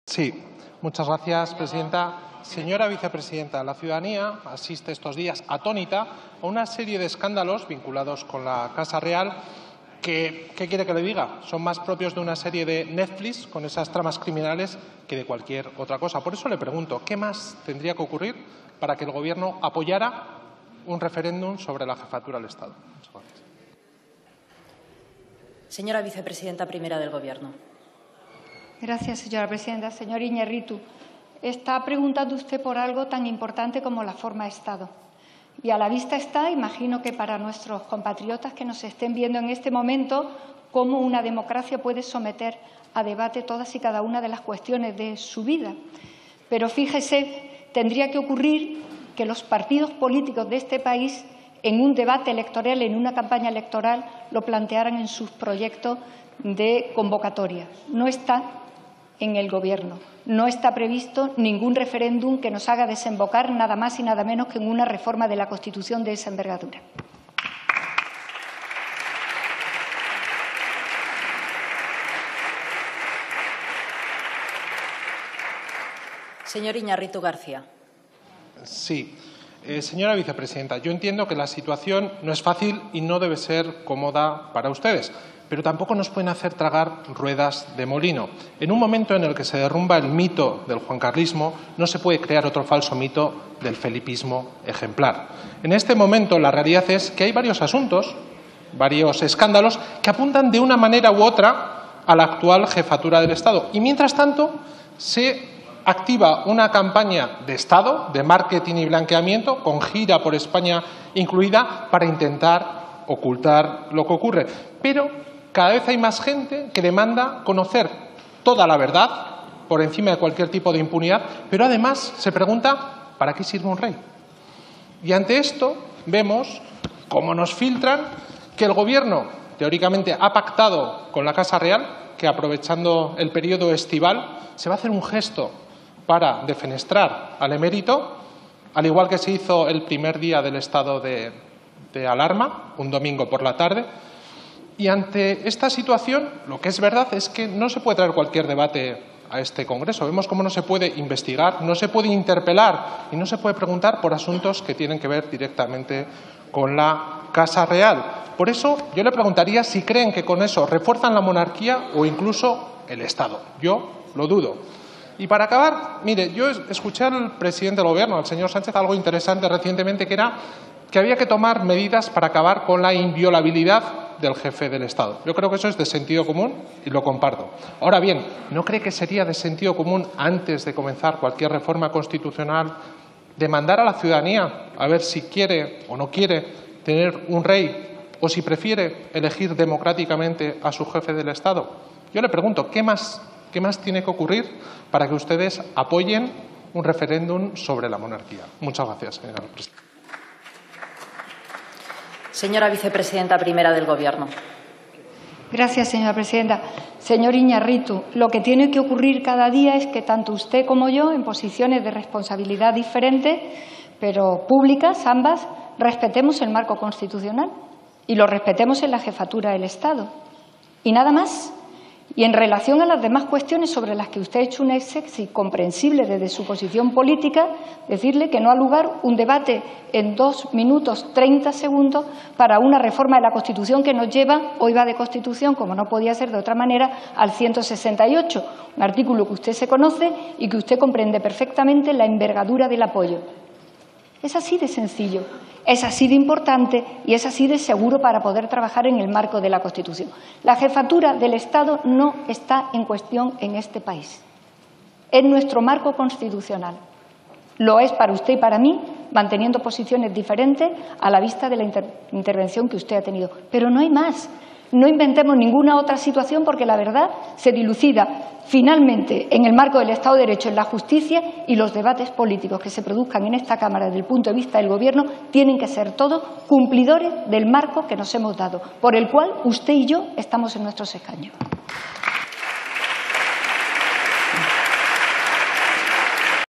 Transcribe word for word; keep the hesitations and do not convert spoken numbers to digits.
Sí, muchas gracias, presidenta. Señora vicepresidenta, la ciudadanía asiste estos días atónita a una serie de escándalos vinculados con la Casa Real que, ¿qué quiere que le diga? Son más propios de una serie de Netflix con esas tramas criminales que de cualquier otra cosa. Por eso le pregunto, ¿qué más tendría que ocurrir para que el Gobierno apoyara un referéndum sobre la jefatura del Estado? Muchas gracias. Señora vicepresidenta primera del Gobierno. Gracias, señora presidenta. Señor Iñárritu, está preguntando usted por algo tan importante como la forma de Estado. Y a la vista está, imagino que para nuestros compatriotas que nos estén viendo en este momento, cómo una democracia puede someter a debate todas y cada una de las cuestiones de su vida. Pero fíjese, tendría que ocurrir que los partidos políticos de este país, en un debate electoral, en una campaña electoral, lo plantearan en sus proyectos de convocatoria. No está en el Gobierno. No está previsto ningún referéndum que nos haga desembocar nada más y nada menos que en una reforma de la Constitución de esa envergadura. Señor Iñárritu García. Sí. Eh, señora vicepresidenta, yo entiendo que la situación no es fácil y no debe ser cómoda para ustedes, pero tampoco nos pueden hacer tragar ruedas de molino. En un momento en el que se derrumba el mito del juancarlismo, no se puede crear otro falso mito del felipismo ejemplar. En este momento la realidad es que hay varios asuntos, varios escándalos, que apuntan de una manera u otra a la actual jefatura del Estado. Y mientras tanto se activa una campaña de Estado, de marketing y blanqueamiento, con gira por España incluida, para intentar ocultar lo que ocurre. Pero cada vez hay más gente que demanda conocer toda la verdad, por encima de cualquier tipo de impunidad, pero además se pregunta ¿para qué sirve un rey? Y ante esto vemos cómo nos filtran que el Gobierno teóricamente ha pactado con la Casa Real que, aprovechando el periodo estival, se va a hacer un gesto para defenestrar al emérito, al igual que se hizo el primer día del estado de, de alarma, un domingo por la tarde. Y ante esta situación, lo que es verdad es que no se puede traer cualquier debate a este Congreso. Vemos cómo no se puede investigar, no se puede interpelar y no se puede preguntar por asuntos que tienen que ver directamente con la Casa Real. Por eso yo le preguntaría si creen que con eso refuerzan la monarquía o incluso el Estado. Yo lo dudo. Y para acabar, mire, yo escuché al presidente del Gobierno, al señor Sánchez, algo interesante recientemente, que era que había que tomar medidas para acabar con la inviolabilidad del jefe del Estado. Yo creo que eso es de sentido común y lo comparto. Ahora bien, ¿no cree que sería de sentido común, antes de comenzar cualquier reforma constitucional, demandar a la ciudadanía a ver si quiere o no quiere tener un rey o si prefiere elegir democráticamente a su jefe del Estado? Yo le pregunto, ¿qué más, qué más tiene que ocurrir para que ustedes apoyen un referéndum sobre la monarquía? Muchas gracias, señora presidenta. Señora vicepresidenta primera del Gobierno. Gracias, señora presidenta. Señor Iñárritu, lo que tiene que ocurrir cada día es que tanto usted como yo, en posiciones de responsabilidad diferentes, pero públicas, ambas, respetemos el marco constitucional y lo respetemos en la jefatura del Estado. Y nada más. Y en relación a las demás cuestiones sobre las que usted ha hecho un énfasis comprensible desde su posición política, decirle que no ha lugar un debate en dos minutos treinta segundos para una reforma de la Constitución que nos lleva, hoy va de Constitución, como no podía ser de otra manera, al ciento sesenta y ocho, un artículo que usted se conoce y que usted comprende perfectamente la envergadura del apoyo. Es así de sencillo, es así de importante y es así de seguro para poder trabajar en el marco de la Constitución. La jefatura del Estado no está en cuestión en este país. Es nuestro marco constitucional. Lo es para usted y para mí, manteniendo posiciones diferentes a la vista de la inter intervención que usted ha tenido. Pero no hay más. No inventemos ninguna otra situación porque la verdad se dilucida finalmente en el marco del Estado de Derecho, en la justicia, y los debates políticos que se produzcan en esta Cámara desde el punto de vista del Gobierno tienen que ser todos cumplidores del marco que nos hemos dado, por el cual usted y yo estamos en nuestros escaños.